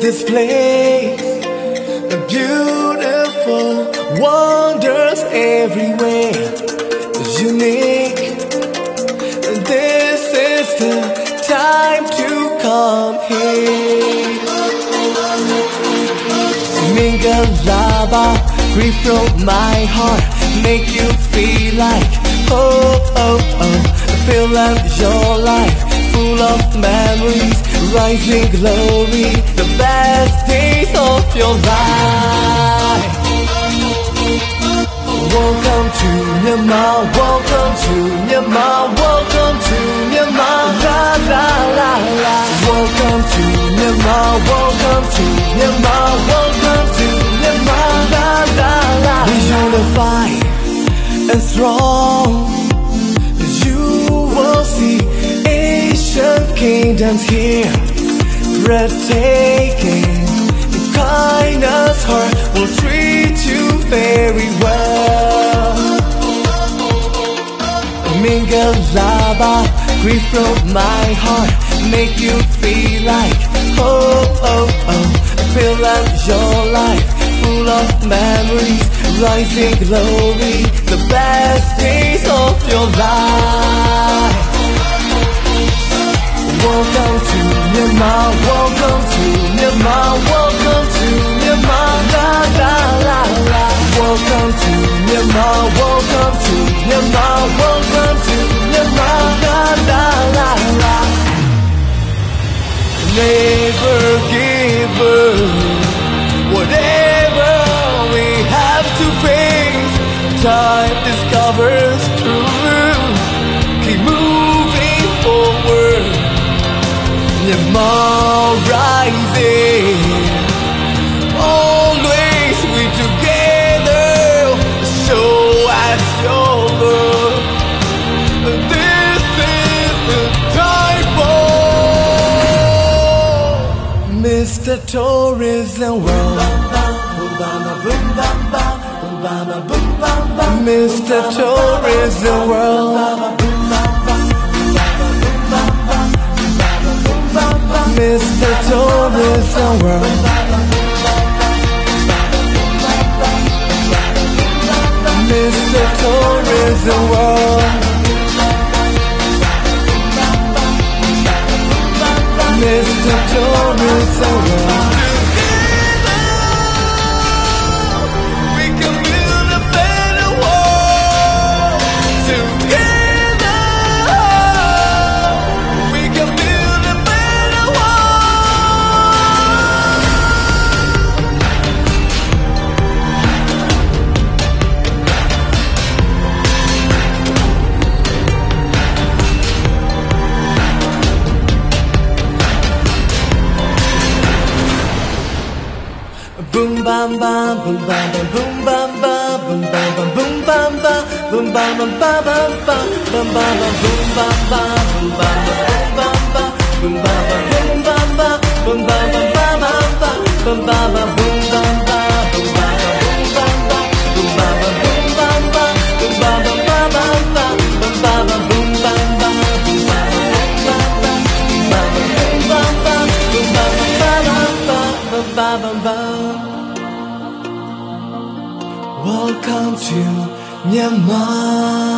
this place, the beautiful wonders everywhere, unique. This is the time to come here. Mingalaba, breathe from my heart, make you feel like oh oh oh. Feel like your life full of memories, rising glory, the best days of your life. Welcome to Myanmar, welcome to Myanmar, welcome to Myanmar, la la la la. Welcome to Myanmar, welcome to Myanmar, welcome to Myanmar, la la la. We're unified and strong. You will see Asian kingdoms here, breathtaking. Kindness heart will treat you very well. Mingalaba, breathe from my heart, make you feel like oh oh oh. Feel like your life full of memories, rising glory, the best days of your life. Welcome to Myanmar, welcome to Myanmar, welcome to Myanmar, la la la la. Welcome to Myanmar, welcome to Myanmar, welcome to Myanmar, la la la la. Never give up, whatever we have to face, time discovers truth. Keep moving forward. Myanmar rising, always we together, show us your love. This is the time for Mr. Tourism World. Mr. Tourism World. Mr. Tourism World. Mr. Tourism World. Mr. Tourism World. Boom bam bam, boom bam bam, boom bam bam, boom bam bam, boom bam bam, boom bam bam, ba bam bam, bam bam bam, boom bam bam, boom bam bam, boom bam bam, boom bam bam, boom bam bam, ba bam bam, boom bam bam, boom bam bam, boom bam bam, boom bam bam, boom bam bam, boom bam bam, boom bam bam, ba bam bam, boom bam bam, boom bam bam, boom bam bam, boom bam bam, ba bam bam. Welcome to Myanmar.